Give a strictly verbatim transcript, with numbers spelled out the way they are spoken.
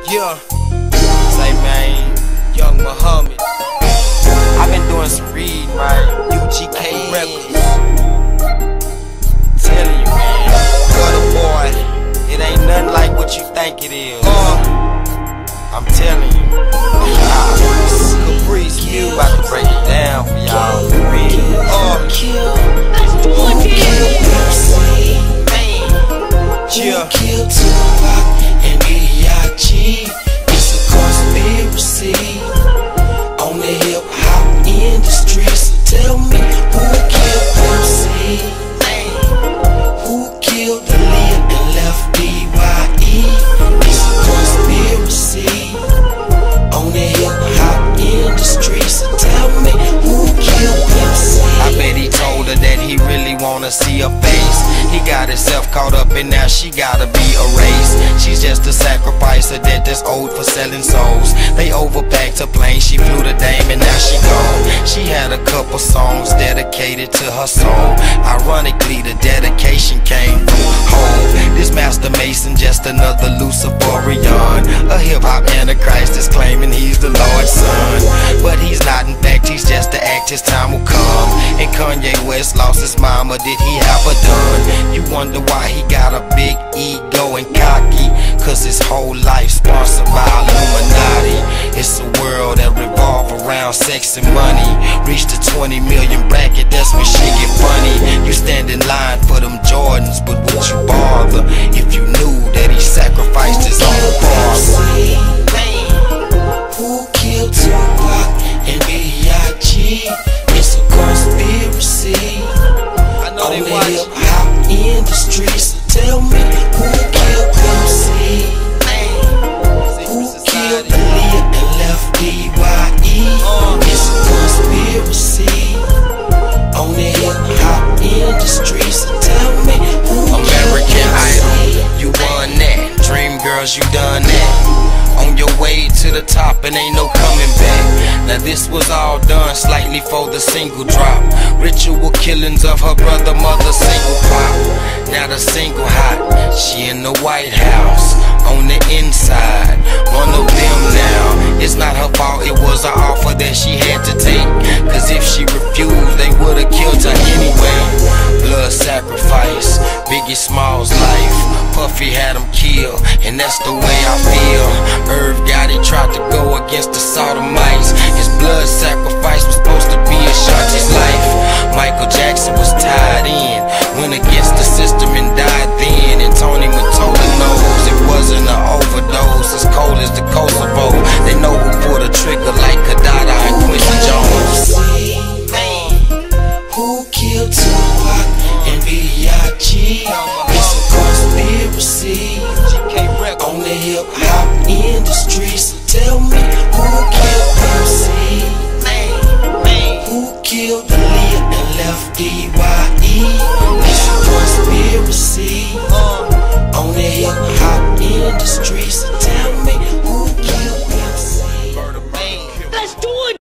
Yeah, say man, Young Muhammad. I've been doing some reading, right? U G K Records. Telling you, man, Gutter Boy, it ain't nothing like what you think it is. Uh, I'm telling you. Caprice Q about to break it down for y'all. For real. Uh, Who killed Tupac and B I G? It's a conspiracy on the hip hop industry. So tell me, who killed Pimp C? Who killed Aaliyah and left D Y E? It's a conspiracy on the hip hop industry. So tell me, who killed Pimp C? I bet he told her that he really wanna see her face. He got himself caught up and now she gotta be erased. She's just a sacrificer that that's old for selling souls. They overpacked her plane, she flew the dame and now she gone. She had a couple songs dedicated to her soul. Ironically, the dedication came from home. This Master Mason just another Luciferian, a hip-hop antichrist that's claiming he's the Lord's son. But he's not, in fact, he's just the act, his time will come. And Kanye West lost his mama, did he have her done? You wonder why he got a big ego and cocky, cause his whole life sponsored by Illuminati. It's a world that revolve around sex and money. Reach the twenty million bracket, that's when shit get funny. You stand in line for them Jordans, but would you bother if you knew that he sacrificed his own father? Who killed Tupac and B I G? It's a conspiracy I know they on the watch. hip hop industry. So tell me, who killed Pimp C? Who killed Aaliyah and left D Y E? It's a conspiracy on the hip hop industry. So tell me, who American Idol, you won that. Dream Girls, you done that. On your way to the top and ain't no coming back. Now this was all done slightly for the single drop. Ritual killings of her brother, mother, single pop. Now the single hot, she in the White House. On the inside, one of them now. It's not her fault, it was an offer that she had to take. Cause if she refused, they would've killed her anyway. Blood sacrifice, Biggie Smalls' life. Puffy had him killed, and that's the way I feel. Irv Gotti tried to go against the Sodomites. His blood sacrifice was supposed to be Ashanti's life. Michael Jackson was tied in, went against the system and died then. And Tony Mottola knows